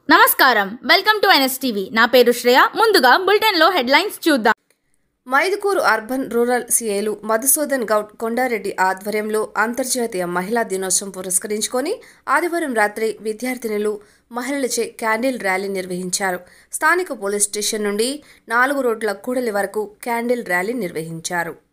నమస్కారం, welcome to NSTV. నా పేరు శ్రేయ. ముందుగా బులెటిన్ లో హెడ్లైన్స్ చూద్దాం. మైదుకూరు అర్బన్ రూరల్ సిఐలు మధుసూదన్ గౌడ్ కొండారెడ్డి ఆధ్వర్యంలో అంతర్జాతీయ మహిళా దినోత్సవం పురస్కరించుకొని ఆదివారం రాత్రి విద్యార్థినులు మహిళలచే క్యాండిల్ ర్యాలీ నిర్వహించారు. స్థానిక పోలీస్ స్టేషన్ నుండి 4 రోడ్ల కూడలి వరకు క్యాండిల్ ర్యాలీ నిర్వహించారు.